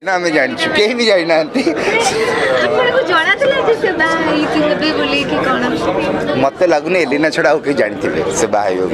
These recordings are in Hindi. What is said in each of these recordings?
ना आम जानी कहीं भी जाना मत लगुनि एलिना छड़ा आउ कहीं जानी से बाहर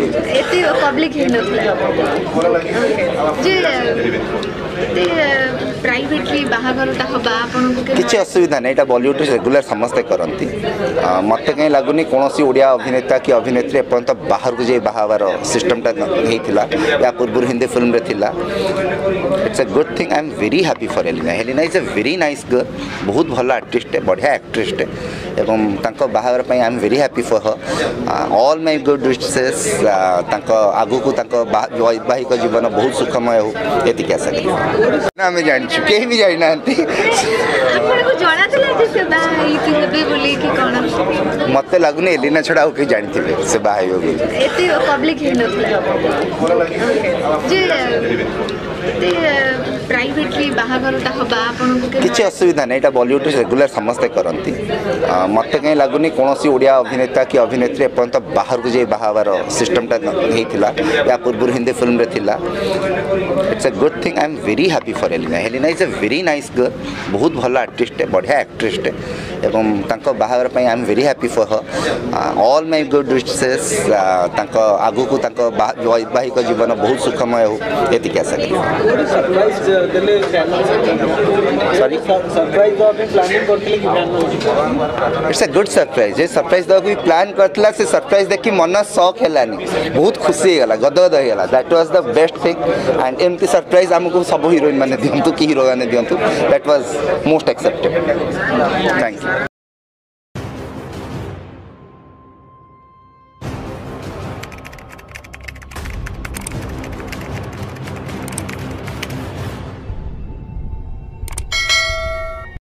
किसी असुविधा नहीं बॉलीवुड रेगुलर समस्ते करती मत कहीं लगुनि कौन ओडिया अभिनेता कि अभिनेत्री एपर्यंत बाहर को जाए बाहर सिस्टमटा या पूर्व हिंदी फिल्म रे थिला it's a good thing I am very happy for Elina Elina is a very nice girl बहुत भल आर्टिस्ट है बढ़िया एक्ट्रेस है एवं बाहर I am very happy for her all my good wishes आगु को वैवाहिक जीवन बहुत सुखमय हो ये आशा करी ना आम जानी कहीं भी जाना मत लगुनि एलिना छड़ा आउ कहीं जानी से बाहर किसी असुविधा नहीं बॉलीवुड रेगुलर समस्ते करती मत कहीं लगुनि कौन ओडिया अभिनेता कि अभिनेत्री एपर्यंत बाहर को जाए बाहर सिस्टमटा या पूर्व हिंदी फिल्म रे थिला it's a good thing I am very happy for Elina Elina is a very nice girl बहुत भल आर्टिस्ट है बढ़िया एक्ट्रेस है एवं बाहर I am very happy for her all my good wishes आगु को वैवाहिक जीवन बहुत सुखमय हो ये आशा करी it's a good surprise surprise देवा भी प्लान करता से सरप्राइज देखी मन शौक है बहुत खुशी होगा गदगद होगा that was the best thing and एमती सरप्राइज आमको सब हिरोइन मैंने दिंतु कि हिरो मैंने दिंतु that was most accepted thank you.